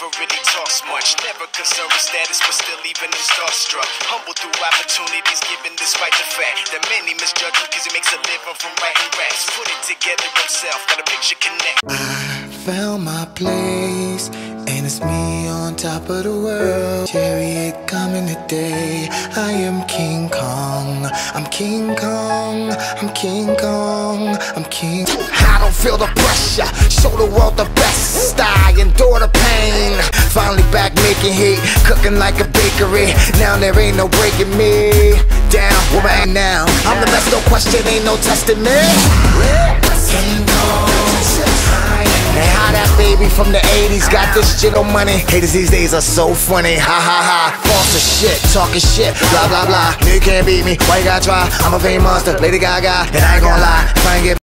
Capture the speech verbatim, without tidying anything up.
never really talks much. Never concerned with status, but still even him starstruck. Humble through opportunities given despite the fact that many misjudge him cause he makes a living from writing raps. Put it together himself, got a picture connect. I found my place, and it's me on top of the world. Chariot coming today, I am King Kong. I'm King Kong, I'm King Kong, I'm King. I don't feel the pressure, show the world the best. I endure the pain, finally back making heat, cooking like a bakery. Now there ain't no breaking me down, woman now. I'm the best, no question, ain't no testing me. King Kong. And how that baby from the eighties got this shit on money. Haters these days are so funny, ha ha ha. False as shit, talking shit, blah blah blah. You can't beat me, why you gotta try? I'm a fame monster, Lady Gaga, and I ain't gonna lie, if I ain't get